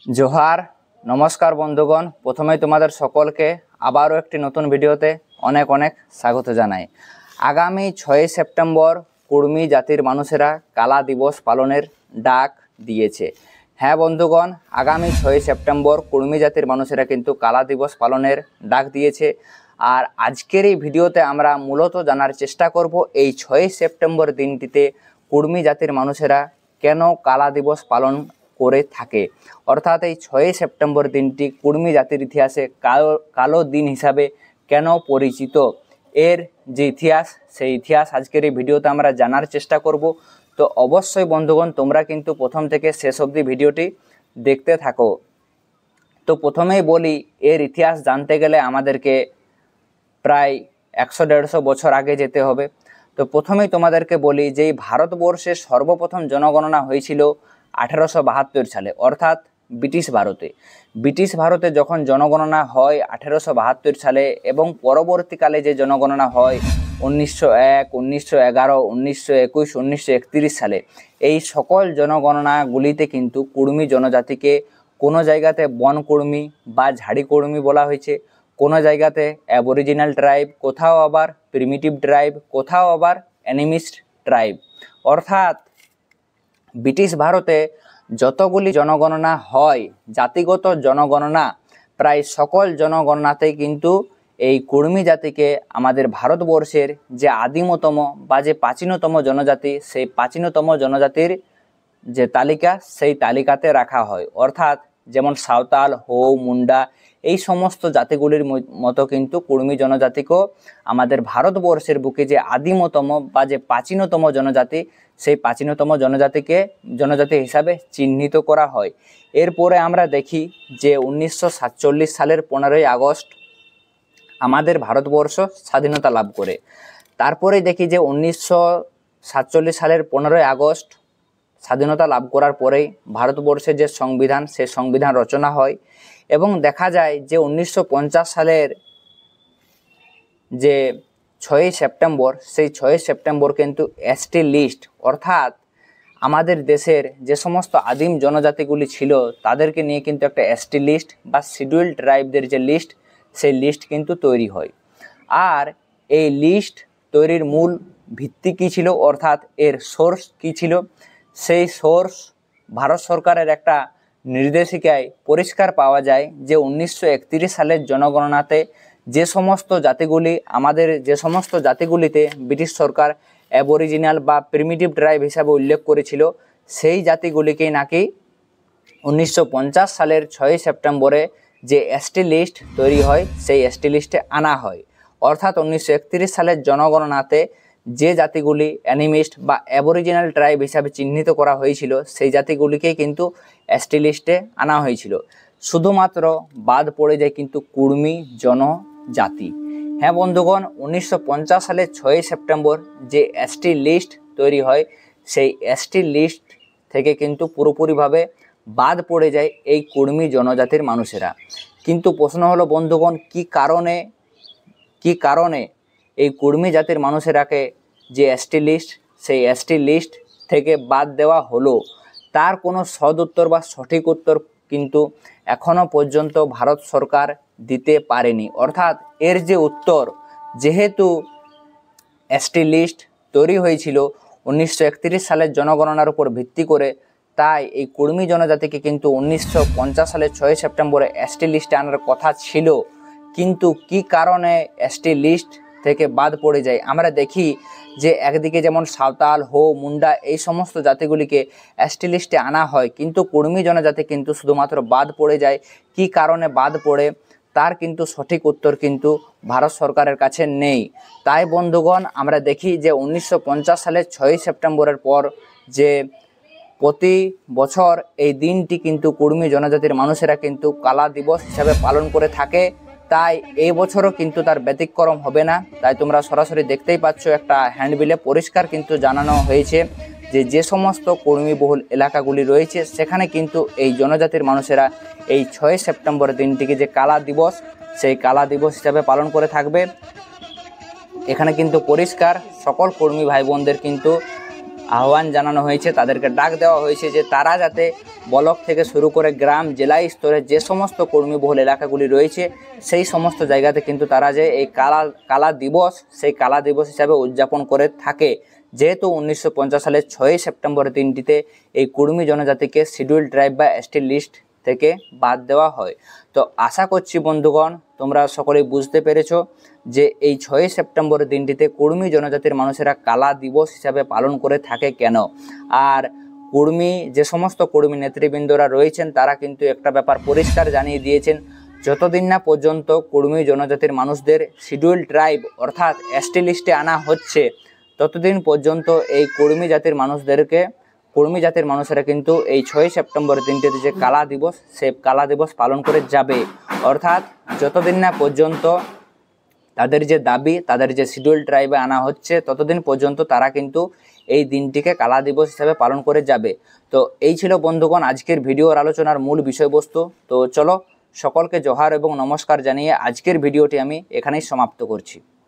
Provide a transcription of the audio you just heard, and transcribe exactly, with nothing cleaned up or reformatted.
जोहार नमस्कार बंधुगण प्रथमेই তোমাদের সকলকে আবারও একটি নতুন ভিডিওতে অনেক অনেক স্বাগত জানাই। আগামী ছয় সেপ্টেম্বর কুর্মী জাতির মানুষেরা কালা দিবস পালনের ডাক দিয়েছে। হ্যাঁ বন্ধুগণ, আগামী ছয় সেপ্টেম্বর কুর্মী জাতির মানুষেরা কিন্তু কালা দিবস পালনের ডাক দিয়েছে। আর আজকের এই ভিডিওতে আমরা মূলত জানার চেষ্টা করব এই ছয় সেপ্টেম্বর দিনটিতে কুর্মী জাতির মানুষেরা কেন কালা দিবস পালন করে থাকে, অর্থাৎ এই ছয় সেপ্টেম্বর দিনটি কুর্মী জাতির ইতিহাসে কালো কালো দিন হিসাবে কেন পরিচিত, এর যে ইতিহাস সেই ইতিহাস আজকের এই ভিডিওতে আমরা জানার চেষ্টা করব। তো অবশ্যই বন্ধুগণ তোমরা কিন্তু প্রথম থেকে শেষ অবধি ভিডিওটি দেখতে থাকো। তো প্রথমেই বলি, এর ইতিহাস জানতে গেলে আমাদেরকে প্রায় একশো দেড়শো বছর আগে যেতে হবে। তো প্রথমেই তোমাদেরকে বলি যে ভারতবর্ষে সর্বপ্রথম জনগণনা হয়েছিল আঠেরোশো বাহাত্তর সালে, অর্থাৎ ব্রিটিশ ভারতে। ব্রিটিশ ভারতে যখন জনগণনা হয় আঠেরোশো বাহাত্তর সালে এবং পরবর্তীকালে যে জনগণনা হয় উনিশশো এক উনিশশো এগারো উনিশশো একুশ উনিশশো একত্রিশ সালে, এই সকল জনগণনাগুলিতে কিন্তু কুর্মী জনজাতিকে কোনো জায়গাতে বনকুর্মী বা ঝাড়ি কুর্মী বলা হয়েছে, কোনো জায়গাতে অ্যাবরিজিনাল ট্রাইব, কোথাও আবার প্রিমিটিভ ট্রাইব, কোথাও আবার অ্যানিমিস্ট ট্রাইব। অর্থাৎ ব্রিটিশ ভারতে যতগুলি জনগণনা হয়, জাতিগত জনগণনা, প্রায় সকল জনগণনাতেই কিন্তু এই কুর্মী জাতিকে আমাদের ভারতবর্ষের যে আদিমতম বা যে প্রাচীনতম জনজাতি, সেই প্রাচীনতম জনজাতির যে তালিকা সেই তালিকাতে রাখা হয়। অর্থাৎ যেমন সাঁওতাল, হো, মুন্ডা এই সমস্ত জাতিগুলির মতো কিন্তু কুর্মী জনজাতিকেও আমাদের ভারতবর্ষের বুকে যে আদিমতম বা যে প্রাচীনতম জনজাতি, সেই প্রাচীনতম জনজাতিকে জনজাতি হিসাবে চিহ্নিত করা হয়। এরপরে আমরা দেখি যে উনিশশো সাতচল্লিশ সালের পনেরোই আগস্ট আমাদের ভারতবর্ষ স্বাধীনতা লাভ করে। তারপরে দেখি যে উনিশশো সাতচল্লিশ সালের পনেরোই আগস্ট স্বাধীনতা লাভ করার পরেই ভারতবর্ষের যে সংবিধান, সে সংবিধান রচনা হয় এবং দেখা যায় যে উনিশশো পঞ্চাশ সালের যে ছয়ই সেপ্টেম্বর, সেই ছয়ই সেপ্টেম্বর কিন্তু এসটি লিস্ট, অর্থাৎ আমাদের দেশের যে সমস্ত আদিম জনজাতিগুলি ছিল তাদেরকে নিয়ে কিন্তু একটা এসটি লিস্ট বা শিডিউল্ড ট্রাইবদের যে লিস্ট, সেই লিস্ট কিন্তু তৈরি হয়। আর এই লিস্ট তৈরির মূল ভিত্তি কী ছিল, অর্থাৎ এর সোর্স কী ছিল, সেই সোর্স ভারত সরকারের একটা নির্দেশিকায় পরিষ্কার পাওয়া যায় যে উনিশশো একত্রিশ সালের জনগণনাতে যে সমস্ত জাতিগুলি আমাদের যে সমস্ত জাতিগুলিতে ব্রিটিশ সরকার অ্যাবরিজিনাল বা প্রিমিটিভ ট্রাইব হিসাবে উল্লেখ করেছিল, সেই জাতিগুলিকেই নাকি উনিশশো পঞ্চাশ সালের ছয়ই সেপ্টেম্বরে যে এসটি লিস্ট তৈরি হয় সেই এসটি লিস্টে আনা হয়। অর্থাৎ উনিশশো একত্রিশ সালের জনগণনাতে যে জাতিগুলি অ্যানিমিস্ট বা অ্যাবরিজিনাল ট্রাইব হিসাবে চিহ্নিত করা হয়েছিল সেই জাতিগুলিকেই কিন্তু এসটি লিস্টে আনা হয়েছিল। শুধুমাত্র বাদ পড়ে যায় কিন্তু কুর্মী জনজাতি। হ্যাঁ বন্ধুগণ, উনিশশো পঞ্চাশ সালের ছয়ই সেপ্টেম্বর যে এসটি লিস্ট তৈরি হয় সেই এসটি লিস্ট থেকে কিন্তু পুরোপুরিভাবে বাদ পড়ে যায় এই কুর্মী জনজাতির মানুষেরা। কিন্তু প্রশ্ন হলো বন্ধুগণ, কি কারণে কি কারণে এই কুর্মী জাতির মানুষেরাকে যে এসটি লিস্ট, সেই এসটি লিস্ট থেকে বাদ দেওয়া হলো, তার কোনো সদ উত্তর বা সঠিক উত্তর কিন্তু এখনও পর্যন্ত ভারত সরকার দিতে পারেনি। অর্থাৎ এর যে উত্তর, যেহেতু এসটি লিস্ট তৈরি হয়েছিল উনিশশো একত্রিশ সালের জনগণনার উপর ভিত্তি করে, তাই এই কুর্মী জনজাতিকে কিন্তু উনিশশো পঞ্চাশ সালের ছয়ই সেপ্টেম্বরে এসটি লিস্টে আনার কথা ছিল। কিন্তু কি কারণে এসটি লিস্ট থেকে বাদ পড়ে যায়, আমরা দেখি যে একদিকে যেমন সাঁওতাল, হো, মুন্ডা এই সমস্ত জাতিগুলিকে এসটি লিস্টে আনা হয়, কিন্তু কুর্মী জনজাতি কিন্তু শুধুমাত্র বাদ পড়ে যায়। কি কারণে বাদ পড়ে তার কিন্তু সঠিক উত্তর কিন্তু ভারত সরকারের কাছে নেই। তাই বন্ধুগণ আমরা দেখি যে উনিশশো পঞ্চাশ সালের ছয়ই সেপ্টেম্বরের পর যে প্রতি বছর এই দিনটি কিন্তু কুর্মী জনজাতির মানুষেরা কিন্তু কালা দিবস হিসাবে পালন করে থাকে। তাই এই বছরও কিন্তু তার ব্যতিক্রম হবে না। তাই তোমরা সরাসরি দেখতেই পাচ্ছ একটা হ্যান্ডবিলে পরিষ্কার কিন্তু জানানো হয়েছে যে যে সমস্ত কর্মীবহুল এলাকাগুলি রয়েছে সেখানে কিন্তু এই জনজাতির মানুষেরা এই ছয় সেপ্টেম্বর দিনটিকে যে কালা দিবস, সেই কালা দিবস হিসাবে পালন করে থাকবে। এখানে কিন্তু পরিষ্কার সকল কর্মী ভাই বোনদের কিন্তু আহ্বান জানানো হয়েছে, তাদেরকে ডাক দেওয়া হয়েছে যে তারা যাতে ব্লক থেকে শুরু করে গ্রাম জেলা স্তরে যে সমস্ত কর্মীবহুল এলাকাগুলি রয়েছে সেই সমস্ত জায়গাতে কিন্তু তারা যে এই কালা কালা দিবস সেই কালা দিবস হিসাবে উদযাপন করে থাকে। যেহেতু উনিশশো পঞ্চাশ সালের ছয়ই সেপ্টেম্বর দিনটিতে এই কুর্মী জনজাতিকে শিডিউল ট্রাইব বা এসটি লিস্ট থেকে বাদ দেওয়া হয়। তো আশা করছি বন্ধুগণ তোমরা সকলেই বুঝতে পেরেছো যে এই ছয়ই সেপ্টেম্বর দিনটিতে কুর্মী জনজাতির মানুষেরা কালা দিবস হিসাবে পালন করে থাকে কেন। আর কুর্মী যে সমস্ত কর্মী নেতৃবৃন্দরা রয়েছেন তারা কিন্তু একটা ব্যাপার পরিষ্কার জানিয়ে দিয়েছেন, যতদিন না পর্যন্ত কুর্মী জনজাতির মানুষদের শিডিউল ট্রাইব অর্থাৎ এসটি লিস্টে আনা হচ্ছে ততদিন পর্যন্ত এই কুর্মী জাতির মানুষদেরকে কুর্মী জাতির মানুষেরা কিন্তু এই ছয়ই সেপ্টেম্বর দিনটিতে যে কালা দিবস সে কালা দিবস পালন করে যাবে। অর্থাৎ যতদিন না পর্যন্ত তাদের যে দাবি তাদের যে শিডিউল ট্রাইবে আনা হচ্ছে ততদিন পর্যন্ত তারা কিন্তু এই দিনটিকে কালা দিবস হিসাবে পালন করে যাবে। তো এই ছিল বন্ধুগণ আজকের ভিডিওর আলোচনার মূল বিষয়বস্তু। তো চলো সকলকে জোহার এবং নমস্কার জানিয়ে আজকের ভিডিওটি আমি এখানেই সমাপ্ত করছি।